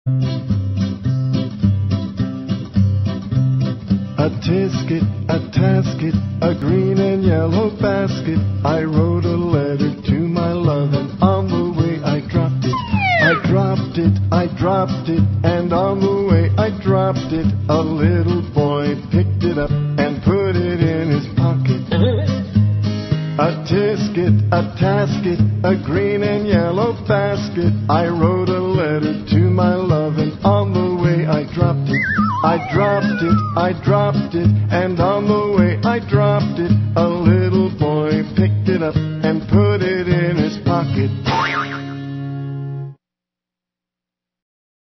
A tisket, a tasket, a green and yellow basket. I wrote a letter to my love, and on the way I dropped it. I dropped it, I dropped it, and on the way I dropped it. A little boy picked it up and put it in his pocket. A tisket, a tasket, a green and yellow basket. I wrote a letter to my love, and on the way I dropped it. I dropped it, I dropped it, and on the way I dropped it. A little boy picked it up